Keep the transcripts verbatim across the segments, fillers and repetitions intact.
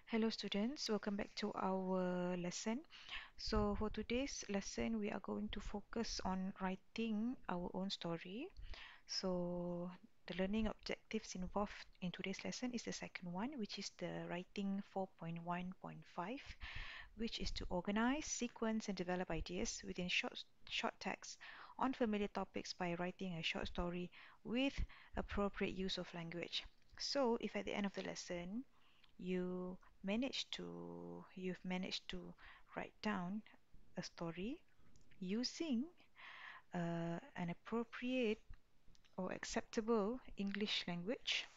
Hello students, welcome back to our lesson. So for today's lesson, we are going to focus on writing our own story. So the learning objectives involved in today's lesson is the second one, which is the writing four point one point five, which is to organize, sequence, and develop ideas within short, short text on familiar topics by writing a short story with appropriate use of language. So if at the end of the lesson you manage to you've managed to write down a story using uh, an appropriate or acceptable English language,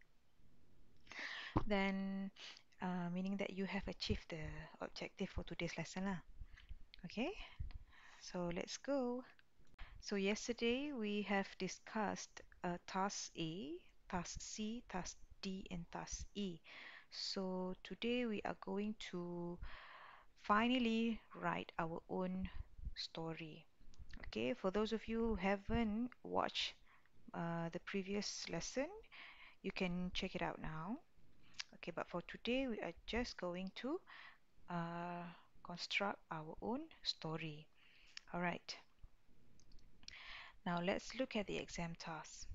then uh, meaning that you have achieved the objective for today's lesson lah. Okay, so let's go. So yesterday we have discussed uh, task A, task C, task D, and task E. So today we are going to finally write our own story. Okay, for those of you who haven't watched uh, the previous lesson, you can check it out now. Okay, but for today, we are just going to uh, construct our own story. All right, now let's look at the exam task.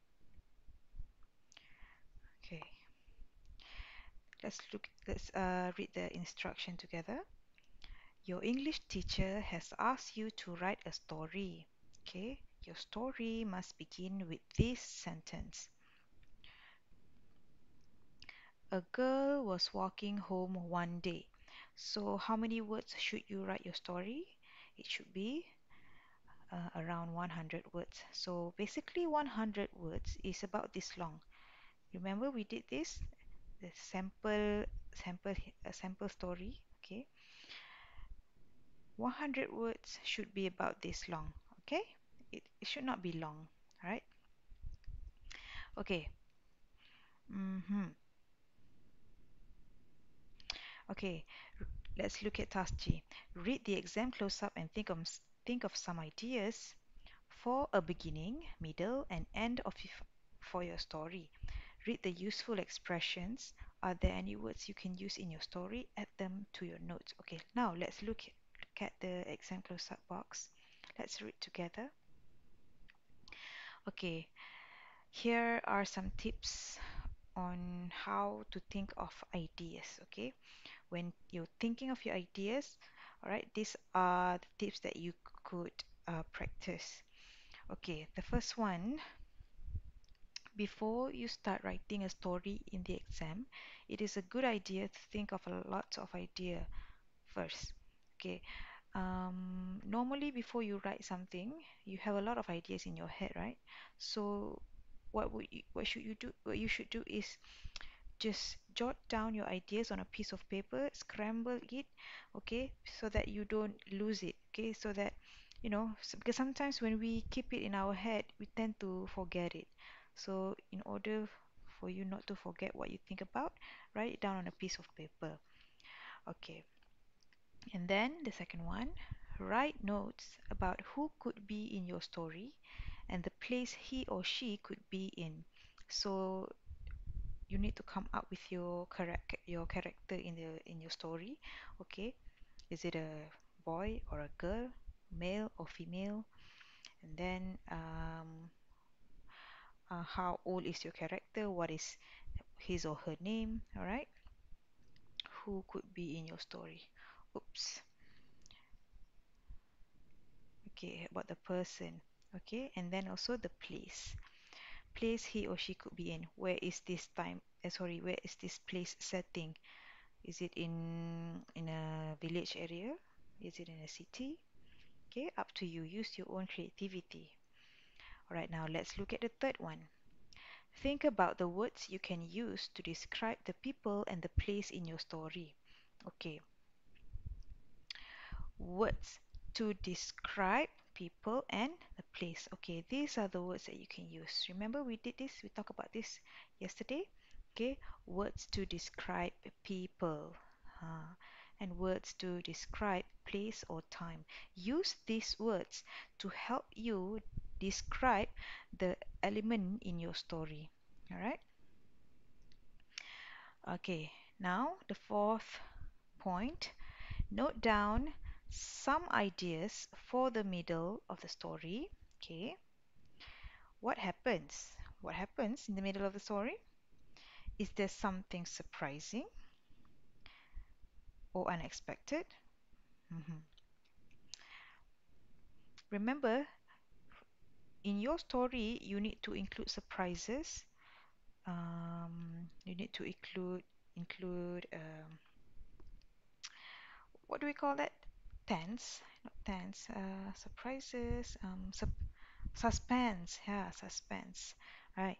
Okay, let's look. Let's uh, read the instruction together. Your English teacher has asked you to write a story. Okay, your story must begin with this sentence. A girl was walking home one day. So, how many words should you write your story? It should be uh, around one hundred words. So, basically, one hundred words is about this long. Remember, we did this the sample sample a sample story. Okay, one hundred words should be about this long. Okay, it, it should not be long. All right. Okay. Mm-hmm. Okay. Let's look at task G. Read the exam close up and think of think of some ideas for a beginning, middle, and end of if, for your story. Read the useful expressions. Are there any words you can use in your story? Add them to your notes. Okay, now let's look, look at the exam close up box. Let's read together. Okay, here are some tips on how to think of ideas. Okay, when you're thinking of your ideas, all right, these are the tips that you could uh, practice. Okay, the first one, before you start writing a story in the exam, it is a good idea to think of a lot of idea first. Okay, um, normally before you write something, you have a lot of ideas in your head, right? So what would you, what should you do? What you should do is just jot down your ideas on a piece of paper, scramble it, okay, so that you don't lose it, okay, so that you know, s- because sometimes when we keep it in our head, we tend to forget it. So in order for you not to forget what you think about, write it down on a piece of paper. Okay, and then the second one, write notes about who could be in your story and the place he or she could be in. So you need to come up with your correct your character in the in your story. Okay, is it a boy or a girl, male or female? And then um, uh, how old is your character? What is his or her name? All right, who could be in your story? Oops. Okay, about the person. Okay, and then also the place place he or she could be in. Where is this time uh, sorry where is this place setting? Is it in in a village area? Is it in a city? Okay, up to you. Use your own creativity. All right, now let's look at the third one. Think about the words you can use to describe the people and the place in your story. Okay, words to describe people and the place. Okay, these are the words that you can use. Remember, we did this, we talked about this yesterday. Okay, words to describe people. Uh, and words to describe place or time. Use these words to help you describe the element in your story. All right. Okay. Now, the fourth point, note down some ideas for the middle of the story. Okay, what happens? What happens in the middle of the story? Is there something surprising or unexpected? Mhm. Remember, in your story, you need to include surprises. Um, you need to include include um, what do we call that? Tense, not tense. Uh, surprises. Um, sup suspense. Yeah, suspense. Right.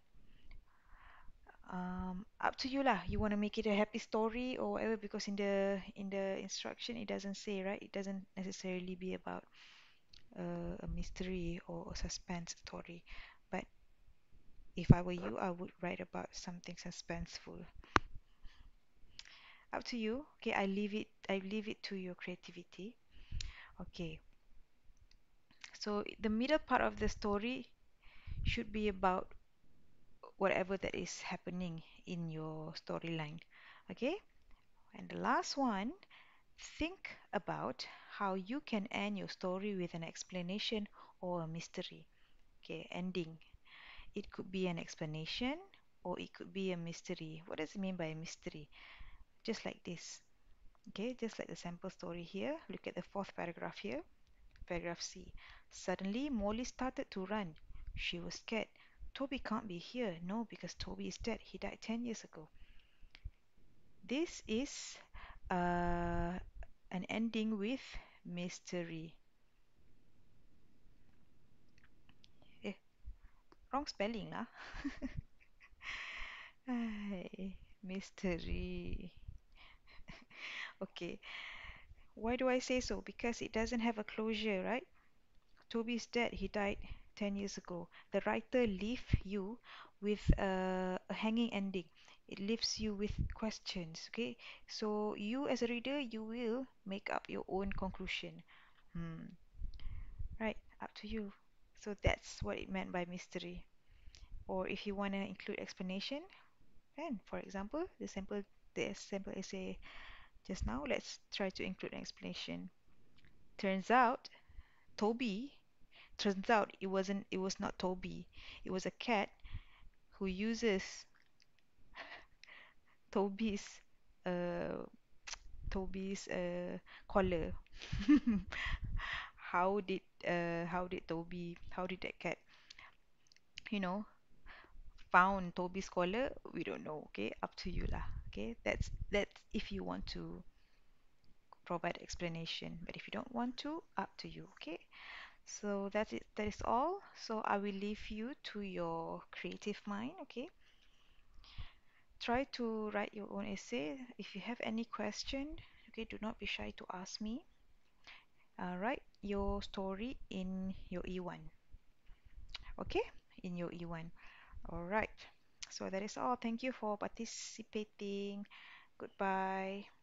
Um, up to you lah. You want to make it a happy story or whatever, because in the in the instruction it doesn't say, right? It doesn't necessarily be about uh, a mystery or a suspense story. But if I were you, I would write about something suspenseful. Up to you. Okay, I leave it I leave it to your creativity. Okay. So the middle part of the story should be about whatever that is happening in your storyline. Okay? And the last one, think about how you can end your story with an explanation or a mystery. Okay, ending. It could be an explanation or it could be a mystery. What does it mean by a mystery? Just like this. Okay, just like the sample story here. Look at the fourth paragraph here. Paragraph C. Suddenly, Molly started to run. She was scared. Toby can't be here. No, because Toby is dead. He died ten years ago. This is uh, an ending with mystery. Eh, wrong spelling lah. Ay, mystery. Okay. Why do I say so? Because it doesn't have a closure, right? Toby is dead. He died ten years ago. The writer leaves you with a, a hanging ending. It leaves you with questions. Okay, so you as a reader, you will make up your own conclusion. Hmm. Right, up to you. So that's what it meant by mystery. Or if you want to include explanation, then for example, the sample the sample essay just now, let's try to include an explanation. Turns out Toby Turns out it wasn't it was not Toby. It was a cat who uses Toby's uh Toby's uh collar. How did uh how did Toby how did that cat, you know, found Toby's collar? We don't know, okay? Up to you lah. Okay? That's that's if you want to provide explanation. But if you don't want to, up to you, okay? So that's it. That is all. So I will leave you to your creative mind, okay? Try to write your own essay. If you have any question, okay, do not be shy to ask me. Uh, write your story in your E one, okay? In your E one. All right. So that is all. Thank you for participating. Goodbye.